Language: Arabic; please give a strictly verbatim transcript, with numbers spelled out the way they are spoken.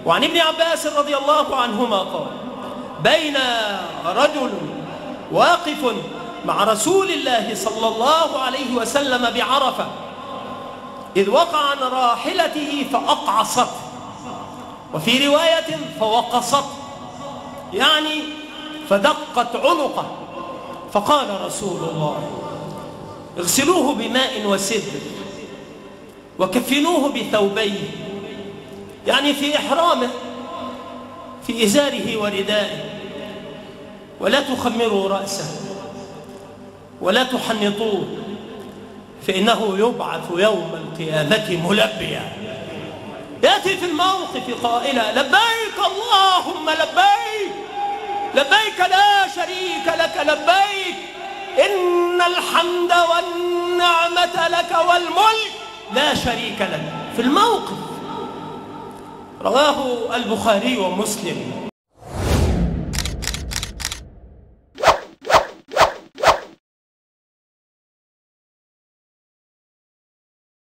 وعن ابن عباس رضي الله عنهما قال: بين رجل واقف مع رسول الله صلى الله عليه وسلم بعرفة إذ وقع عن راحلته فأقعصت، وفي رواية فوقصت، يعني فدقت عنقه، فقال رسول الله: اغسلوه بماء وسدر وكفنوه بثوبيه، يعني في إحرامه في إزاره وردائه، ولا تخمروا رأسه ولا تحنطوه، فإنه يبعث يوم القيامة ملبيا. يأتي في الموقف قائلا: لبيك اللهم لبيك، لبيك لا شريك لك لبيك، إن الحمد والنعمة لك والملك لا شريك لك. في الموقف رواه البخاري ومسلم.